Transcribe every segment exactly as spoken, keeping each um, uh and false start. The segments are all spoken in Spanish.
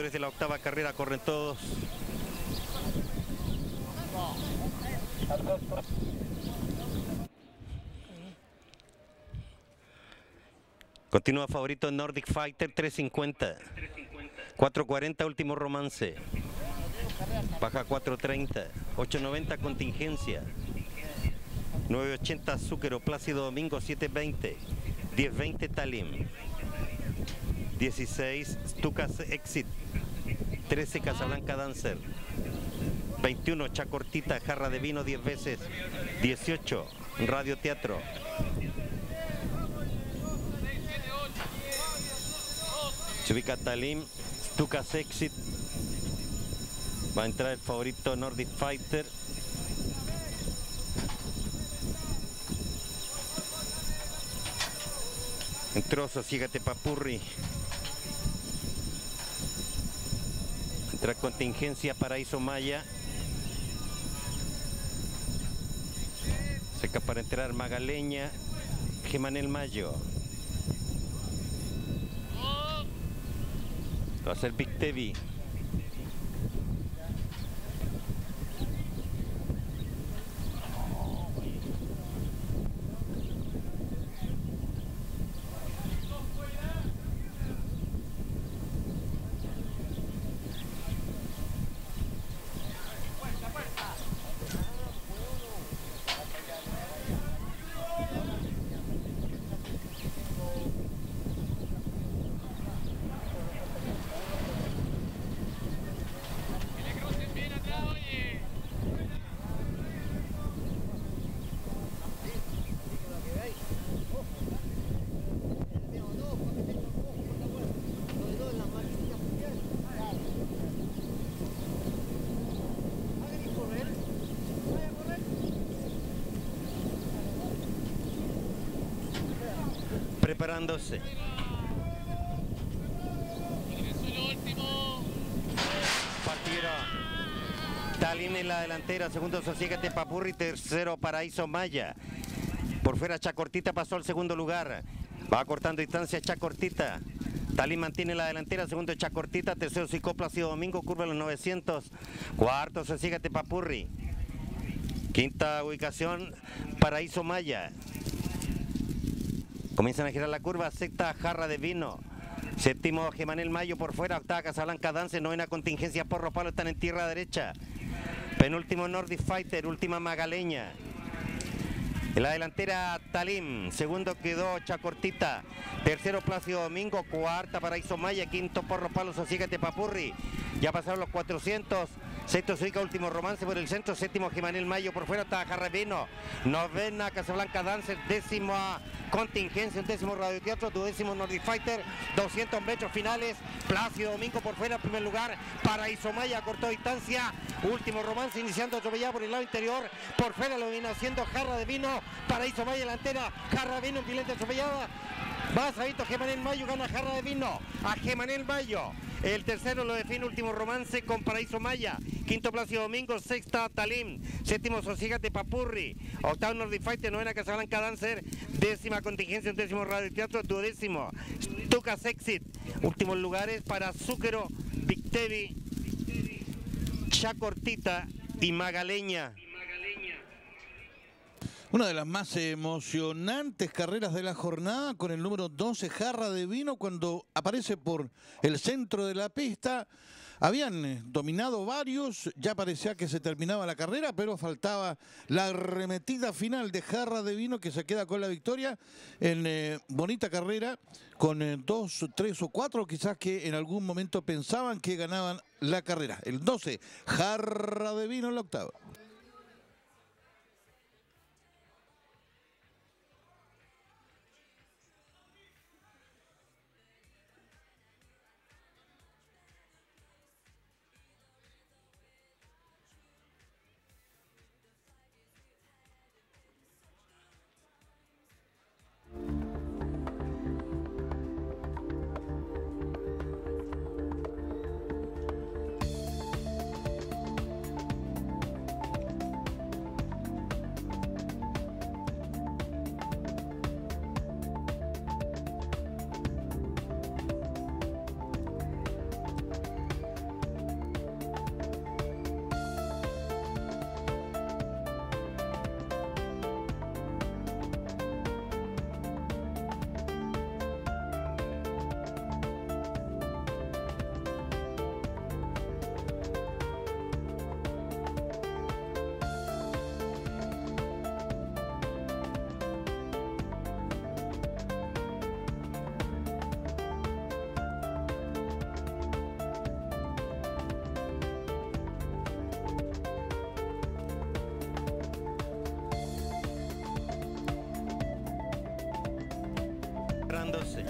Desde la octava carrera corren todos. Continúa favorito Nordic Fighter, tres cincuenta. cuatro cuarenta último romance. Baja cuatro treinta. ocho noventa contingencia. nueve ochenta Zúquero, Plácido Domingo, siete veinte. diez veinte Talim. dieciséis Stukas Exit. trece Casablanca Dancer. veintiuno Chacortita, Jarra de Vino diez veces. dieciocho Radio Teatro. Se ubica Talim, Stukas Exit. Va a entrar el favorito Nordic Fighter. Entró Sosiégate Papurri. Entra contingencia Paraíso Maya. Seca para entrar Magaleña. Gemanel Mayo. Va a ser Big Tevi. Preparándose. Partieron. Talim en la delantera, segundo Sosiégate Papurri, tercero Paraíso Maya. Por fuera Chacortita pasó al segundo lugar. Va cortando distancia Chacortita. Talim mantiene la delantera, segundo Chacortita, tercero Sicó Plácido Domingo, curva los novecientos. Cuarto Sosiégate Papurri. Quinta ubicación Paraíso Maya. Comienzan a girar la curva, sexta Jarra de Vino. Séptimo Gemanel Mayo por fuera, octava Casablanca Dance, novena contingencia Porro Palo, están en tierra derecha. Penúltimo Nordic Fighter, última Magaleña. En la delantera Talim, segundo quedó Chacortita, tercero Plácido Domingo, cuarta Paraíso Maya, quinto Porro Palo, Sosiégate Papurri. Ya pasaron los cuatrocientos. Sexto se ubica último romance por el centro, séptimo Gemanel Mayo por fuera, está Jarra de Vino, novena Casablanca Dancer, décima contingencia, un décimo Radio Teatro, duodécimo Nordic Fighter, doscientos metros finales, Plácido Domingo por fuera, primer lugar, Paraíso Maya, cortó distancia, último romance, iniciando atropellado por el lado interior, por fuera lo viene haciendo Jarra de Vino, Paraíso Maya delantera, Jarra de Vino en pileta atropellada, va Sabito Gemanel Mayo, gana Jarra de Vino, a Gemanel Mayo. El tercero lo define último romance con Paraíso Maya. Quinto Plácido Domingo, sexta Talim. Séptimo Sosiégate Papurri. Octavo Nordic Fighter, novena Casablanca Dancer. Décima contingencia, un décimo Radio Teatro. Duodécimo Stukas Exit. Últimos lugares para Zúquero, Big Tevi, Chacortita y Magaleña. Una de las más emocionantes carreras de la jornada con el número doce, Jarra de Vino, cuando aparece por el centro de la pista. Habían dominado varios, ya parecía que se terminaba la carrera, pero faltaba la arremetida final de Jarra de Vino, que se queda con la victoria en eh, bonita carrera, con eh, dos, tres o cuatro quizás que en algún momento pensaban que ganaban la carrera. El doce, Jarra de Vino en la octava. doce.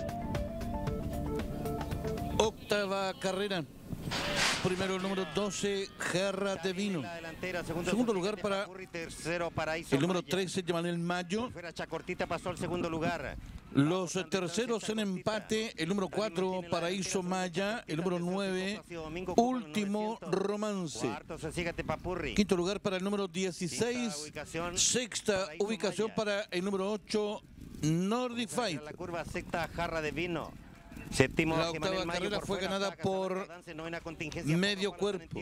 Octava carrera. Primero el número doce, Jarra de Vino. Segundo lugar para tercero, Paraíso el número Maya. trece, Manuel Mayo. Fuera Chacortita pasó al segundo lugar. Los terceros en empate, el número cuatro, Paraíso Maya. El número nueve, Último Romance. Cuarto, Sosígate Papurri. Quinto lugar para el número dieciséis. Sexta ubicación para el número ocho, Nordic Fight. La curva sexta, Jarra de Vino. Séptimo, La octava carrera fue ganada por Medio Cuerpo.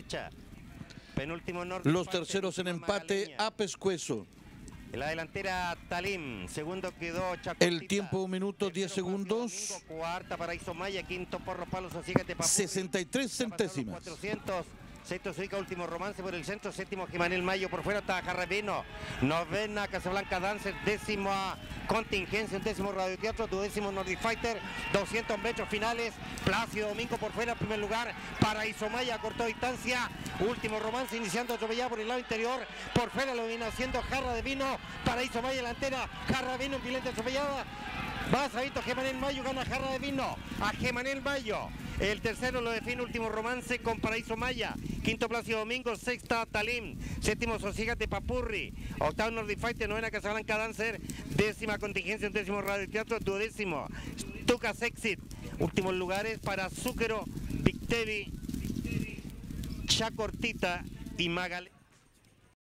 Los terceros en empate, Apescueso. En la delantera, Talim. Segundo quedó Chacortita. El tiempo, un minuto, diez segundos. Cuarta, Paraíso Maya. Quinto, Porro Palo, Sosígate Papurri. sesenta y tres centésimas. cuatrocientos. Sexto, Suica, Último Romance por el centro. Séptimo, Jimanel Mayo por fuera. Está Jarra de Vino. Novena, Casablanca Dancer. Décimo, Contingencia. Décimo, Radioteatro. Duodécimo, Nordic Fighter. doscientos metros finales. Plácido Domingo por fuera. Primer lugar, Paraíso Maya. Cortó distancia. Último Romance iniciando atropellado por el lado interior. Por fuera lo viene haciendo Jarra de Vino. Paraíso Maya delantera. Jarra de Vino, pilete atropellada. Va Sabito, Jimanel Mayo gana Jarra de Vino a Jimanel Mayo. El tercero lo define Último Romance con Paraíso Maya. Quinto, Plácido Domingo. Sexta, Talim. Séptimo, Sosígate Papurri. Octavo, Nordic Fighter. Novena, Casablanca Dancer. Décima, Contingencia. Décimo, Radio Teatro. Duodécimo, Tuca Sexit. Últimos lugares para Zúquero, Victevi, Chacortita y Magal.